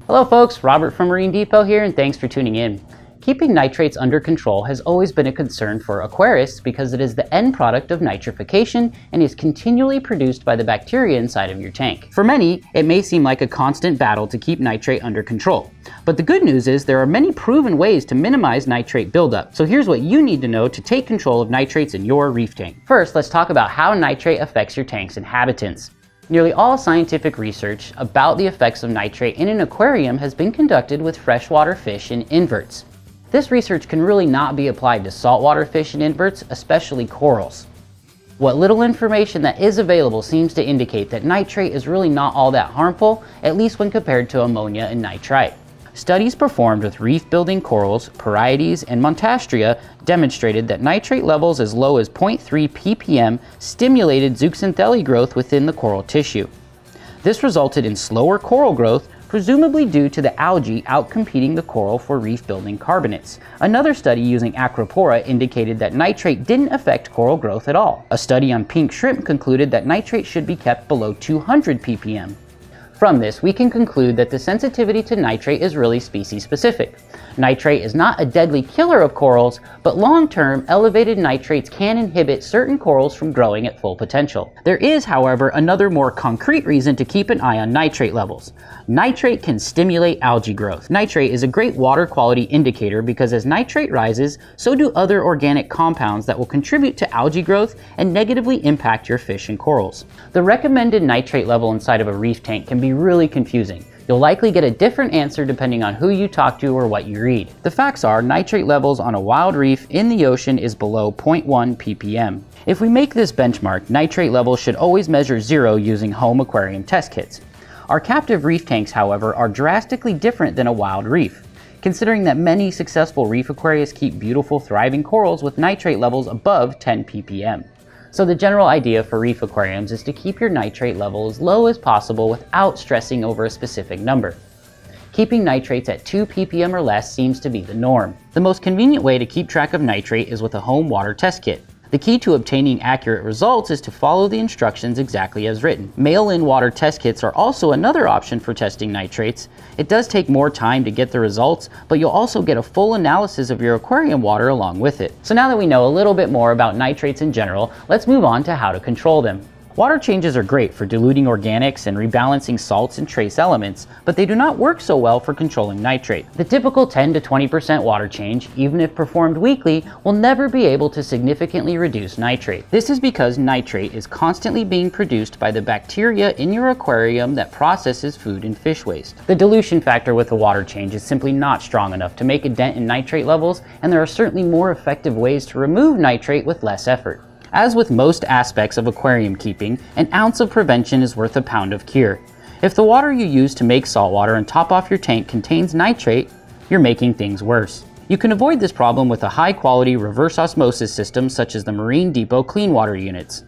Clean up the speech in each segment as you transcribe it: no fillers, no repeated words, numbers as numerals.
Hello folks, Robert from Marine Depot here, and thanks for tuning in. Keeping nitrates under control has always been a concern for aquarists because it is the end product of nitrification and is continually produced by the bacteria inside of your tank. For many, it may seem like a constant battle to keep nitrate under control. But the good news is there are many proven ways to minimize nitrate buildup. So here's what you need to know to take control of nitrates in your reef tank. First, let's talk about how nitrate affects your tank's inhabitants. Nearly all scientific research about the effects of nitrate in an aquarium has been conducted with freshwater fish and inverts. This research can really not be applied to saltwater fish and inverts, especially corals. What little information that is available seems to indicate that nitrate is really not all that harmful, at least when compared to ammonia and nitrite. Studies performed with reef-building corals, Parietes, and Montastria demonstrated that nitrate levels as low as 0.3 ppm stimulated zooxanthellae growth within the coral tissue. This resulted in slower coral growth, presumably due to the algae outcompeting the coral for reef-building carbonates. Another study using Acropora indicated that nitrate didn't affect coral growth at all. A study on pink shrimp concluded that nitrate should be kept below 200 ppm. From this, we can conclude that the sensitivity to nitrate is really species-specific. Nitrate is not a deadly killer of corals, but long-term, elevated nitrates can inhibit certain corals from growing at full potential. There is, however, another more concrete reason to keep an eye on nitrate levels. Nitrate can stimulate algae growth. Nitrate is a great water quality indicator because as nitrate rises, so do other organic compounds that will contribute to algae growth and negatively impact your fish and corals. The recommended nitrate level inside of a reef tank can be really confusing. You'll likely get a different answer depending on who you talk to or what you read. The facts are nitrate levels on a wild reef in the ocean is below 0.1 ppm. If we make this benchmark, nitrate levels should always measure 0 using home aquarium test kits. Our captive reef tanks, however, are drastically different than a wild reef, considering that many successful reef aquariums keep beautiful, thriving corals with nitrate levels above 10 ppm. So the general idea for reef aquariums is to keep your nitrate level as low as possible without stressing over a specific number. Keeping nitrates at 2 ppm or less seems to be the norm. The most convenient way to keep track of nitrate is with a home water test kit. The key to obtaining accurate results is to follow the instructions exactly as written. Mail-in water test kits are also another option for testing nitrates. It does take more time to get the results, but you'll also get a full analysis of your aquarium water along with it. So now that we know a little bit more about nitrates in general, let's move on to how to control them. Water changes are great for diluting organics and rebalancing salts and trace elements, but they do not work so well for controlling nitrate. The typical 10 to 20% water change, even if performed weekly, will never be able to significantly reduce nitrate. This is because nitrate is constantly being produced by the bacteria in your aquarium that processes food and fish waste. The dilution factor with the water change is simply not strong enough to make a dent in nitrate levels, and there are certainly more effective ways to remove nitrate with less effort. As with most aspects of aquarium keeping, an ounce of prevention is worth a pound of cure. If the water you use to make saltwater and top off your tank contains nitrate, you're making things worse. You can avoid this problem with a high-quality reverse osmosis system such as the Marine Depot clean water units.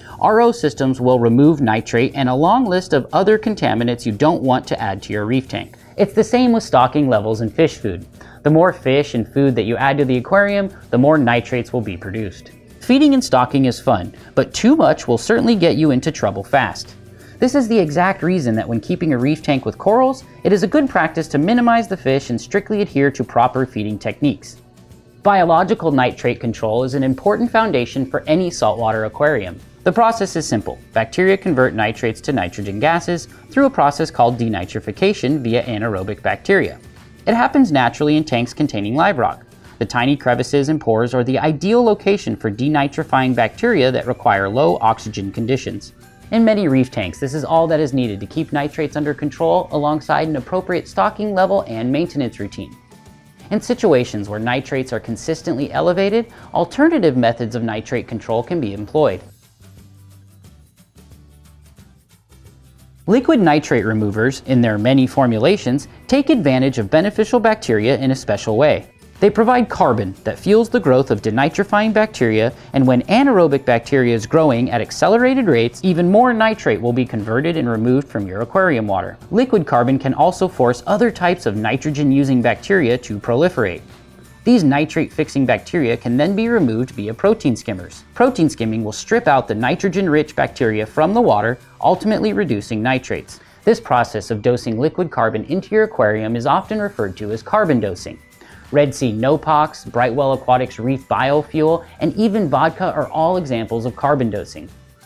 RO systems will remove nitrate and a long list of other contaminants you don't want to add to your reef tank. It's the same with stocking levels in fish food. The more fish and food that you add to the aquarium, the more nitrates will be produced. Feeding and stocking is fun, but too much will certainly get you into trouble fast. This is the exact reason that when keeping a reef tank with corals, it is a good practice to minimize the fish and strictly adhere to proper feeding techniques. Biological nitrate control is an important foundation for any saltwater aquarium. The process is simple. Bacteria convert nitrates to nitrogen gases through a process called denitrification via anaerobic bacteria. It happens naturally in tanks containing live rock. The tiny crevices and pores are the ideal location for denitrifying bacteria that require low oxygen conditions. In many reef tanks, this is all that is needed to keep nitrates under control alongside an appropriate stocking level and maintenance routine. In situations where nitrates are consistently elevated, alternative methods of nitrate control can be employed. Liquid nitrate removers, in their many formulations, take advantage of beneficial bacteria in a special way. They provide carbon that fuels the growth of denitrifying bacteria, and when anaerobic bacteria is growing at accelerated rates, even more nitrate will be converted and removed from your aquarium water. Liquid carbon can also force other types of nitrogen-using bacteria to proliferate. These nitrate-fixing bacteria can then be removed via protein skimmers. Protein skimming will strip out the nitrogen-rich bacteria from the water, ultimately reducing nitrates. This process of dosing liquid carbon into your aquarium is often referred to as carbon dosing. Red Sea Nopox, Brightwell Aquatics Reef biofuel, and even vodka are all examples of carbon dosing.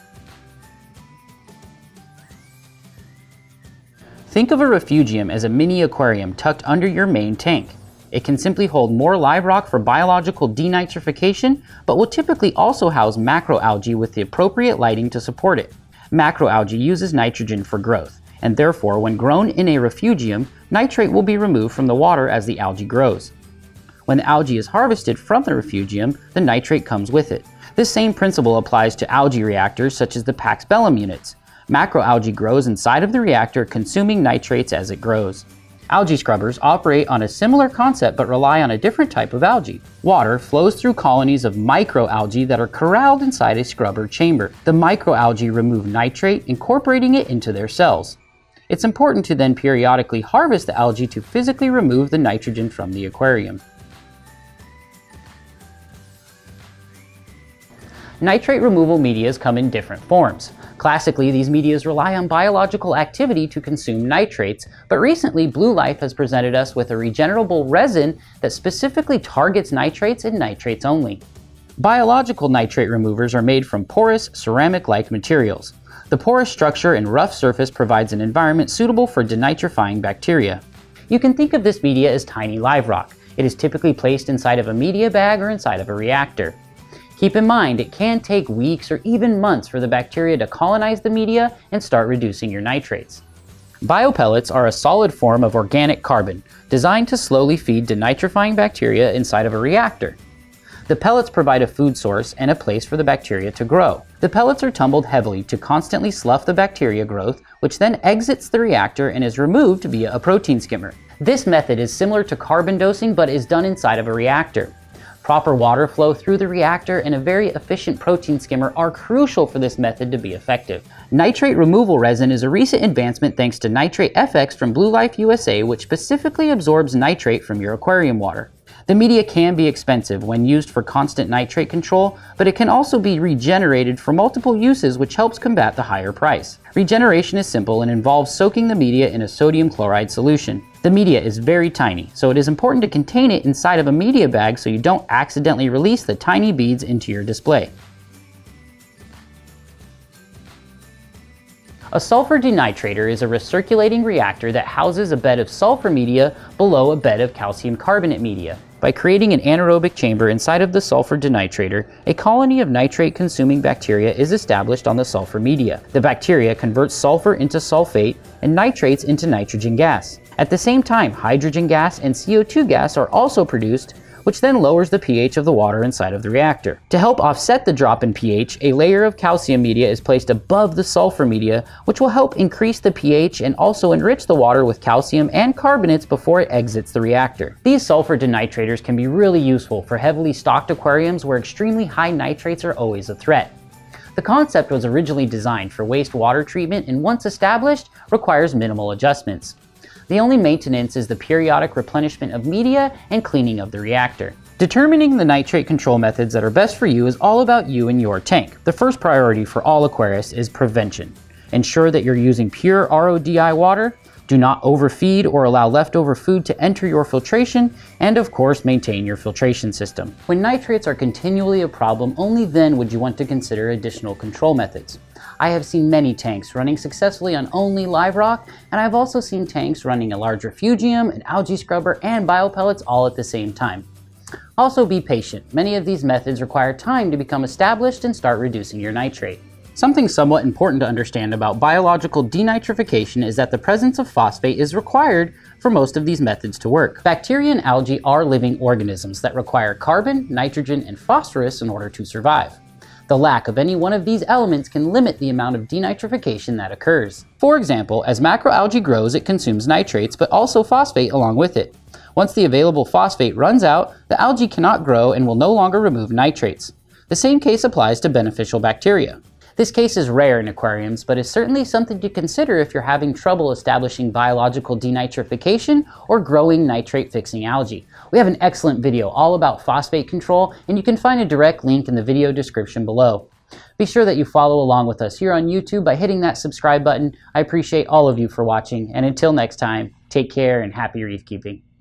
Think of a refugium as a mini aquarium tucked under your main tank. It can simply hold more live rock for biological denitrification, but will typically also house macroalgae with the appropriate lighting to support it. Macroalgae uses nitrogen for growth, and therefore when grown in a refugium, nitrate will be removed from the water as the algae grows. When the algae is harvested from the refugium, the nitrate comes with it. This same principle applies to algae reactors such as the Pax Bellum units. Macroalgae grows inside of the reactor, consuming nitrates as it grows. Algae scrubbers operate on a similar concept but rely on a different type of algae. Water flows through colonies of microalgae that are corralled inside a scrubber chamber. The microalgae remove nitrate, incorporating it into their cells. It's important to then periodically harvest the algae to physically remove the nitrogen from the aquarium. Nitrate removal medias come in different forms. Classically, these medias rely on biological activity to consume nitrates, but recently Blue Life has presented us with a regenerable resin that specifically targets nitrates and nitrates only. Biological nitrate removers are made from porous, ceramic-like materials. The porous structure and rough surface provides an environment suitable for denitrifying bacteria. You can think of this media as tiny live rock. It is typically placed inside of a media bag or inside of a reactor. Keep in mind, it can take weeks or even months for the bacteria to colonize the media and start reducing your nitrates. Biopellets are a solid form of organic carbon, designed to slowly feed denitrifying bacteria inside of a reactor. The pellets provide a food source and a place for the bacteria to grow. The pellets are tumbled heavily to constantly slough the bacteria growth, which then exits the reactor and is removed via a protein skimmer. This method is similar to carbon dosing but is done inside of a reactor. Proper water flow through the reactor and a very efficient protein skimmer are crucial for this method to be effective. Nitrate removal resin is a recent advancement thanks to Nitrate FX from Blue Life USA, which specifically absorbs nitrate from your aquarium water. The media can be expensive when used for constant nitrate control, but it can also be regenerated for multiple uses, which helps combat the higher price. Regeneration is simple and involves soaking the media in a sodium chloride solution. The media is very tiny, so it is important to contain it inside of a media bag so you don't accidentally release the tiny beads into your display. A sulfur denitrator is a recirculating reactor that houses a bed of sulfur media below a bed of calcium carbonate media. By creating an anaerobic chamber inside of the sulfur denitrator, a colony of nitrate-consuming bacteria is established on the sulfur media. The bacteria converts sulfur into sulfate and nitrates into nitrogen gas. At the same time, hydrogen gas and CO2 gas are also produced, which then lowers the pH of the water inside of the reactor. To help offset the drop in pH, a layer of calcium media is placed above the sulfur media, which will help increase the pH and also enrich the water with calcium and carbonates before it exits the reactor. These sulfur denitrators can be really useful for heavily stocked aquariums where extremely high nitrates are always a threat. The concept was originally designed for wastewater treatment and once established, requires minimal adjustments. The only maintenance is the periodic replenishment of media and cleaning of the reactor. Determining the nitrate control methods that are best for you is all about you and your tank. The first priority for all aquarists is prevention. Ensure that you're using pure RODI water, do not overfeed or allow leftover food to enter your filtration, and of course maintain your filtration system. When nitrates are continually a problem, only then would you want to consider additional control methods. I have seen many tanks running successfully on only live rock, and I've also seen tanks running a large refugium, an algae scrubber, and biopellets all at the same time. Also be patient. Many of these methods require time to become established and start reducing your nitrate. Something somewhat important to understand about biological denitrification is that the presence of phosphate is required for most of these methods to work. Bacteria and algae are living organisms that require carbon, nitrogen, and phosphorus in order to survive. The lack of any one of these elements can limit the amount of denitrification that occurs. For example, as macroalgae grows, it consumes nitrates, but also phosphate along with it. Once the available phosphate runs out, the algae cannot grow and will no longer remove nitrates. The same case applies to beneficial bacteria. This case is rare in aquariums, but is certainly something to consider if you're having trouble establishing biological denitrification or growing nitrate-fixing algae. We have an excellent video all about phosphate control, and you can find a direct link in the video description below. Be sure that you follow along with us here on YouTube by hitting that subscribe button. I appreciate all of you for watching, and until next time, take care and happy reef keeping.